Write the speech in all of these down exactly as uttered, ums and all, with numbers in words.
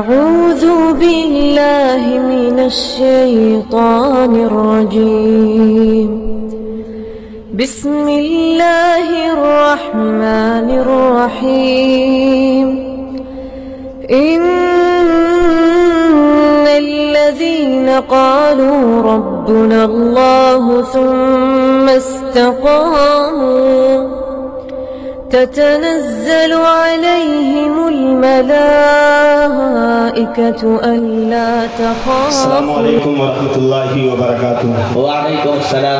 أعوذ بالله من الشيطان الرجيم بسم الله الرحمن الرحيم إن الذين قالوا ربنا الله ثم استقاموا تتنزل عليهم الملائكة ألا تخافوا. السلام علیکم ورحمۃ اللہ وبرکاتہ. وعلیکم السلام.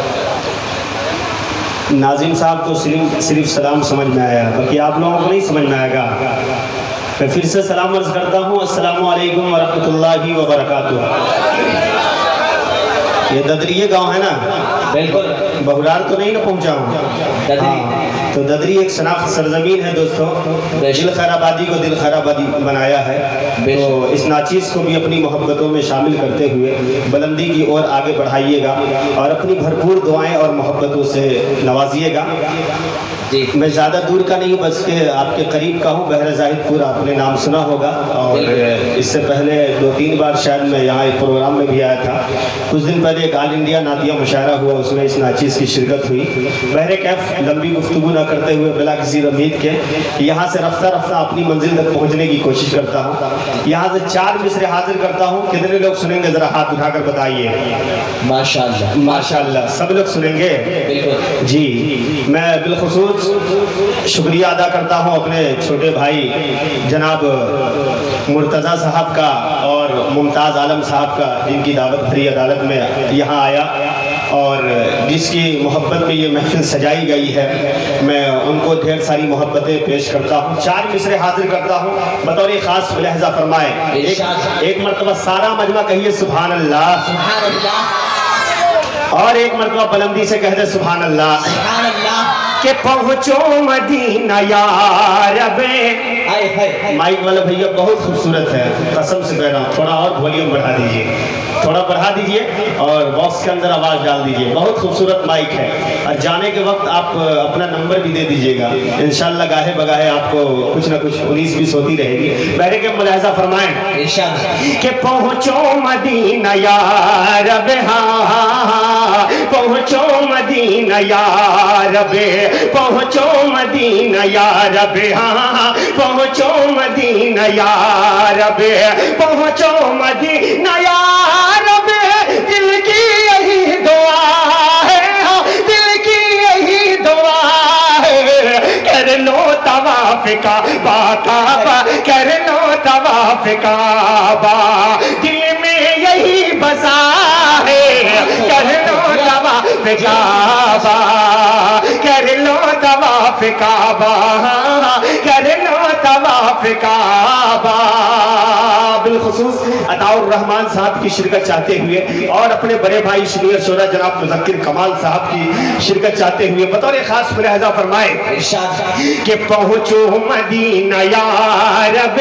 ناظرین صاحب کو صرف صرف سلام سمجھ میں آیا، باقی آپ لوگوں کو نہیں سمجھ میں آئے گا. میں پھر سے سلام عرض کرتا ہوں، السلام علیکم ورحمۃ اللہ وبرکاتہ. یہ ددریہ گاؤں ہے نا؟ بالکل. بہرار تو نہیں نا پہنچا ہوں؟ ہاں تو ددری ایک شناخت سرزمین ہے دوستو. دل خیر آبادی کو دل خیر آبادی بنایا ہے، تو اس ناچیز کو بھی اپنی محبتوں میں شامل کرتے ہوئے بلندی کی اور آگے بڑھائیے گا اور اپنی بھرپور دعائیں اور محبتوں سے نوازیے گا. میں زیادہ دور کا نہیں، بس کہ آپ کے قریب کا ہوں. بحر زاہد پور آپ نے نام سنا ہوگا، اور اس سے پہلے دو تین بار شاید میں یہاں ایک پروگرام میں بھی آیا تھا. کچھ دن پہلے ایک آل انڈیا نعتیہ مشاعرہ ہوا، اس میں اس ناچیز کی شرکت ہوئی. بہر کیف لمبی گفتگو نہ کرتے ہوئے بلا کسی امید کے یہاں سے رفتہ رفتہ اپنی منزل تک پہنچنے کی کوشش کرتا ہوں. یہاں سے چار مصرے حاضر کرتا ہوں. کتنے لوگ سنیں گے ذرا ہاتھ اٹھا کر بتائیے. ماشاءاللہ ماشاءاللہ. سب لوگ سنیں گے؟ بالکل جی. میں بالخصوص شکریہ ادا کرتا ہوں اپنے چھوٹے بھائی جناب مرتضیٰ صاحب کا اور ممتاز عالم صاحب کا، جن کی دعوت بھری عدالت میں یہاں آیا اور جس کی محبت میں یہ محفل سجائی گئی ہے. میں ان کو ڈھیر ساری محبتیں پیش کرتا ہوں. چار مصرے حاضر کرتا ہوں بطور خاص ملاحظہ فرمائیں. ایک, ایک مرتبہ سارا مجمع کہیے سبحان اللہ، سبحان اللہ، اور ایک مرتبہ بلندی سے کہہ دے سبحان اللہ. سبحان اللہ. کہ پہنچو مدینہ یا رب. مائک والا بھیا بہت خوبصورت ہے، قسم سے کہہ رہا ہوں. تھوڑا اور والیوم بڑھا دیجئے، تھوڑا بڑھا دیجئے اور باکس کے اندر آواز ڈال دیجئے. بہت خوبصورت مائک ہے، اور جانے کے وقت آپ اپنا نمبر بھی دے دیجئے گا. انشاءاللہ گاہے بگاہے آپ کو کچھ نہ کچھ انیس بیس ہوتی رہے گی. بہرے کے ملاحظہ فرمائیں کہ پہنچو مدینہ یا رب، ہاں پہنچو مدینہ یا رب، پہنچو مدینہ یا رب، ہاں پہنچو مدینہ یا رب، پہنچو مدینہ یا رب. دل کی یہی دعا ہے، دل کی یہی دعا ہے. کر لو طواف کعبہ، کعبہ کر لو طواف کعبہ. دل میں یہی بسا ہے، کر لو طواف کعبہ، کر لو طواف کعبہ، کر لو طواف کعبہ. بالخصوص عطاء الرحمان صاحب کی شرکت چاہتے ہوئے اور اپنے بڑے بھائی شنیر شورا جناب مذکر کمال صاحب کی شرکت چاہتے ہوئے بطور خاص ملاحظہ فرمائے کہ پہنچو مدینہ یا رب.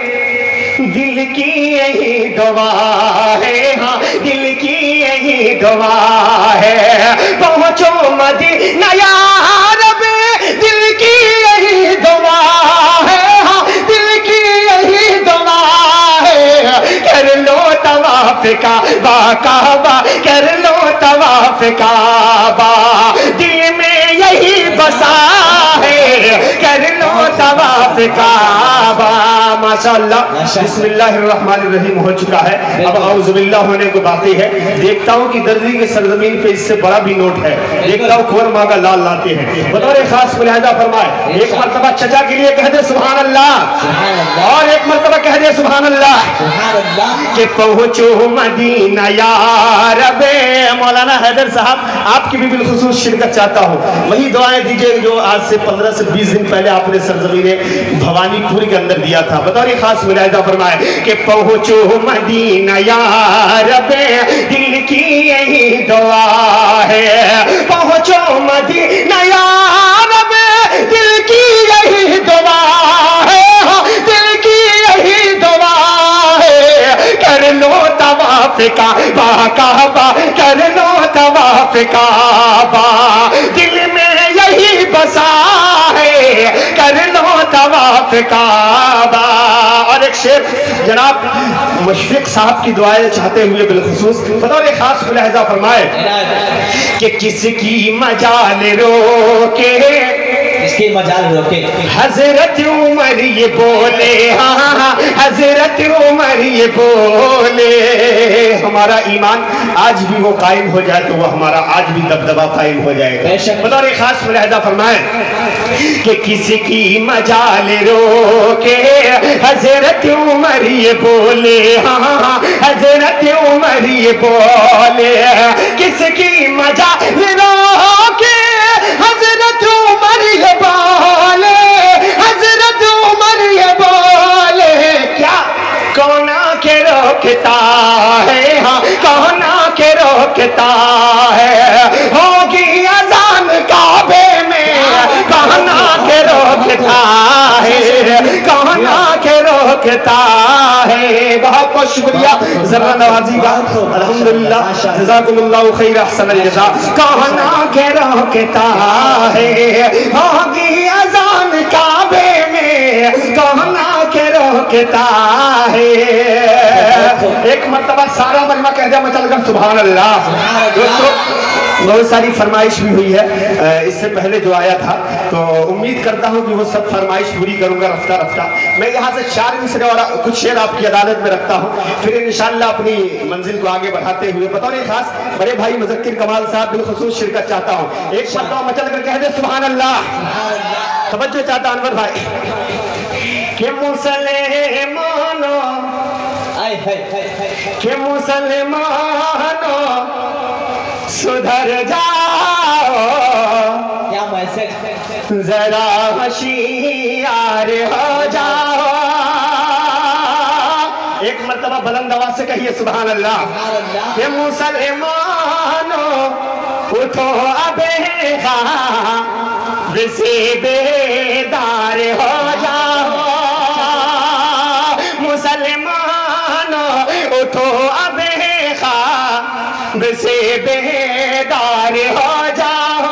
دل کی یہی دعا ہے، ہاں دل کی یہی دعا ہے. پہنچو مدینہ یا رب، دل کی یہی دعا ہے، ہاں دل کی یہی دعا ہے. کر لو طواف کعبہ، کعبہ کر لو طواف کعبہ. دل میں یہی بسا ہے، کر لو طواف کعبہ. ماشاءاللہ. بسم اللہ الرحمن الرحیم ہو چکا ہے، اب اعوذ باللہ ہونے کو باقی ہے. دیکھتا ہوں کہ دردی کے سرزمین پہ اس سے بڑا بھی نوٹ ہے. دیکھتا ہوں کھور ماں کا لال لاتے ہیں. بطور خاص ملاحظہ فرمائے ایک مرتبہ چچا کے لیے کہہ دے سبحان اللہ، اور ایک مرتبہ کہہ دے سبحان اللہ. کہ پہنچو مدینہ یا رب. مولانا حیدر صاحب آپ کی بھی بالخصوص شرکت چاہتا ہوں. وہی دعائیں دیجئے جو آج سے پندرہ سے بیس دن پہلے آپ نے سرزمین بھوانی پور کے اندر دیا تھا. بطور خاص ملاحظہ فرمائے کہ پہنچو مدینہ یا رب، دل کی یہی دعا ہے. پہنچو مدینہ یا رب، دل کی یہی دعا ہے، دل کی یہی دعا ہے. کر لو طواف کعبہ، کعبہ کر لو طواف کعبہ. دل میں یہی بسا ہے، کر لو طواف طواف کعبہ. اور ایک شعر جناب مشفق صاحب کی دعائیں چاہتے ہوئے بالخصوص بطور خاص ملاحظہ فرمائے کہ کس کی مجال روکے اس کی مجال روکے حضرت عمر یہ بولے, ہاں حضرت عمر یہ بولے. ہمارا ایمان آج بھی وہ قائم ہو جائے تو وہ ہمارا آج بھی دبدبہ قائم ہو جائے گا. بطور خاص ملاحظہ فرمائیں کہ کسی کی مجال روکے حضرت عمر یہ بولے, ہاں حضرت عمر یہ بولے. کس کی مجال روکے حضرت عمر یہ بولے, حضرت عمر یہ بولے. کیا کونا کے روکتا ہے, ہاں کونا کے روکتا ہے. ہوگی اذان کعبے میں کونا کے روکتا ہے, کونا کے روکتا ہے. بہت بہت شکریہ ذرا نوازی کا, الحمدللہ جزاکم اللہ خیر احسن الجزاء. کونا کے روکتا ہے, ہوگی اذان کعبے میں کونا کے روکتا ہے. ایک مرتبہ سارا مجمع کہہ دیا مچل کر سبحان اللہ. دوستو بہت ساری فرمائش بھی ہوئی ہے اس سے پہلے جو آیا تھا, تو امید کرتا ہوں کہ وہ سب فرمائش پوری کروں گا رفتہ رفتہ. میں یہاں سے چار مصرے اور کچھ شعر آپ کی عدالت میں رکھتا ہوں, پھر انشاءاللہ اپنی منزل کو آگے بڑھاتے ہوئے بطور خاص بڑے بھائی مذکر کمال صاحب بالخصوص شرکت چاہتا ہوں. ایک مرتبہ مچل کر کہہ دے سبحان اللہ. توجہ چاہتا انور بھائی کہ مسلمانوں کہ مسلمانوں سدھر جاؤ, کیا میسج, ذرا ہوشیار ہو جاؤ. ایک مرتبہ بلند آواز سے کہیے سبحان اللہ. کہ مسلمانوں اٹھو اب خواب سے بیدار ہو جاؤ. مسلمانوں اٹھو اب خواب سے بیدار ہو جاؤ.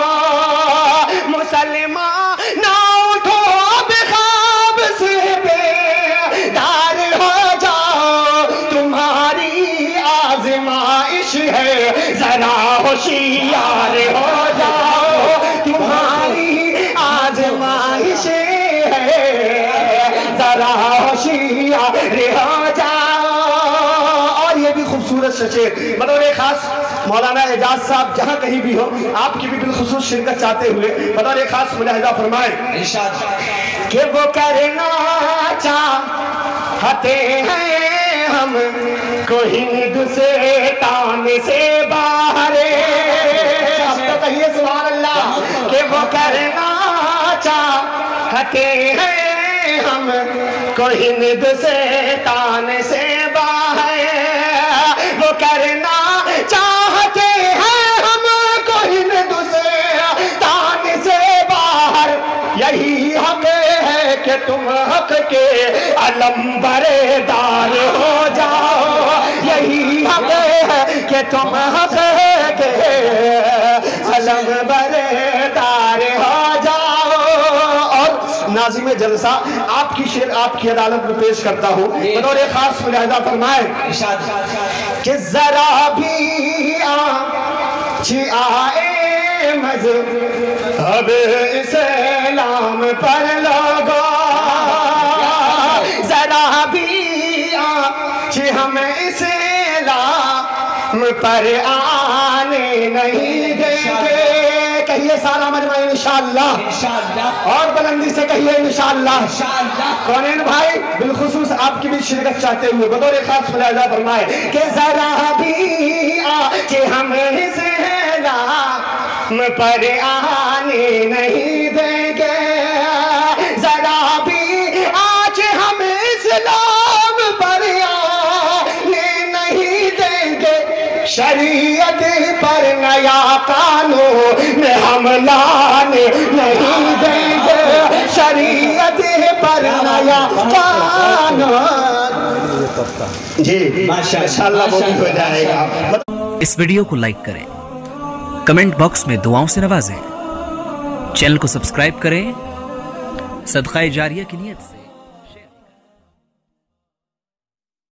مسلمان اٹھو اب خواب سے بیدار ہو جاؤ. تمہاری آزمائش ہے ذرا ہوشیار ہو جاؤ. تمہاری آزمائش ہے ذرا ہوشیار ہو جاؤ. اور یہ بھی خوبصورت شعر بطور خاص مولانا اعجاز صاحب جہاں کہیں بھی ہو آپ کی بھی بالخصوص شرکت چاہتے ہوئے بطور خاص ملاحظہ فرمائیں کہ وہ کرنا چاہتے ہیں ہم کو ہند سے تان سے باہر. اب تو کہیے سبحان اللہ. کہ وہ کرنا چاہتے ہیں ہم کو ہند سے تان سے باہر. وہ کرنا چاہتے ہیں ہم کو ہند سے تان سے باہر. یہی حق ہے کہ تم حق کے علم بردار ہو جاؤ. یہی حق ہے کہ تم حق کے علم بردار ہو جاؤ. اور ناظم جلسہ آپ کی شعر آپ کی عدالت میں پیش کرتا ہوں بطور خاص ملاحظہ فرمائیں کہ ذرا بھی آنچ آئے مذہب اسلام پر لوگو. ذرا بھی آنچ ہم اسلام پر آنے نہیں دیں گے. کہیے سارا مجمع انشاءاللہ, اور بلندی سے کہیے انشاءاللہ. کونین بھائی بالخصوص آپ کی بھی شرکت چاہتے ہوئے بطور خاص ملاحظہ فرمائے کہ ذرا بھی آج ہم اسلام پر آنے نہیں دیں گے. ذرا بھی آج ہم اسلام پر آنے نہیں دیں گے. شریعت پر نیا قانون ہم لانے نہیں دیں گے. شریعت پر نیا قانون. جی ماشاءاللہ وہ بھی ہو جائے گا. اس ویڈیو کو لائک کریں, کمنٹ باکس میں دعاؤں سے نوازیں, چینل کو سبسکرائب کریں صدقہ جاریہ کی نیت سے.